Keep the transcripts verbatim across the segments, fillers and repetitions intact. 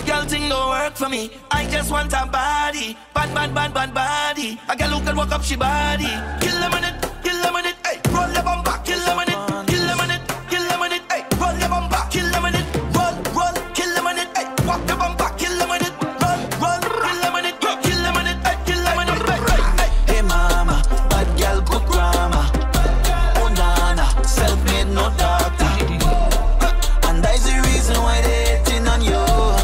girl thing don't work for me. I just want a body, bad, bad, bad, bad body. A girl who can walk up she body. Kill them on it, kill them on it, hey. Roll your bumper, kill them on it, kill them on it, kill them on it, hey. Roll your bumper, kill them on it, roll, roll, kill them on it, hey. Walk the bumper, kill them on it, roll, roll, kill them on it, kill them on it, hey. Kill them on it, hey, hey. Hey mama, bad girl, good grammar. Oh nana, self-made, no doctor. And that's the reason why they hating on you.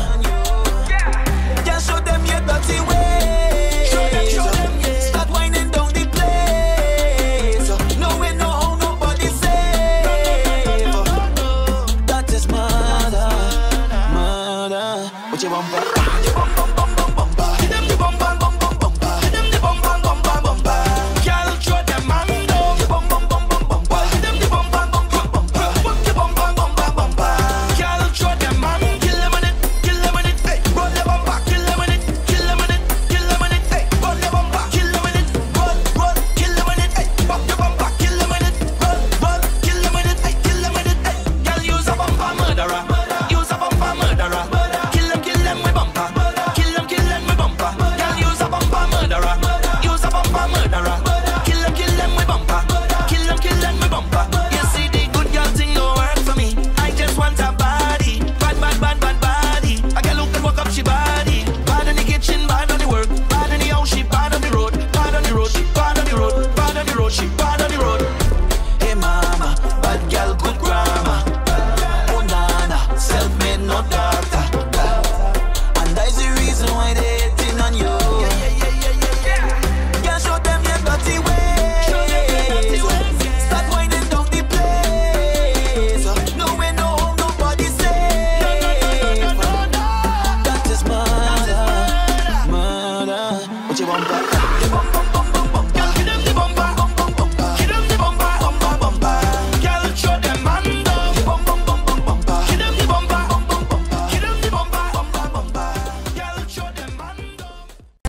Just show them your dirty ways. Show them, show them, yeah. Start winding down the place. No way, no how nobody safe. That is murder, murder. What you want back? You bum bum bum bum bum bum. Hit them the bum bum bum bum bum bum. Hit them the bum bum bum bum bum bum. Girl, throw them man down. You bum bum bum bum bum bum. Hit them the bum bum bum bum bum bum. What the bum bum bum bum bum bum. Girl, throw them man. Kill them on it, kill them on it, hey. Roll your bumper, kill them on it, kill them on it, kill them on it, hey. Roll your bumper, kill them on it, roll, roll, kill them on it, hey. Pop your bumper, kill them on it, roll, roll, kill them on it, hey. Kill them on it, hey. Girl, use a bumper murderer, use a bumper murderer. Kill them, kill them with bumper, kill them, kill them with bumper. Girl, use a bumper murderer, use a bumper murderer. Kill them, kill them with bumper, kill them, kill them with bumper. You see the good girl thing don't work for me. I just want a body, bad, bad, bad, bad body. A girl who can walk up she body. Bad in the kitchen, bad on the work, bad in the house, she bad on the road, bad on the road, she bad on the road, bad on the road, she bad on the road. Hey mama, bad girl, good grammar. Oh nana, self-made, no doctor. And that's the reason why they hating on you. Yeah, yeah, yeah, yeah, yeah, yeah. Girl, show them your dirty ways. Show them your dirty ways. Start winding down the place. No way, no home, nobody safe. No, no, no, no, no, no. That is murder, murder. What you want back? You bum bum bum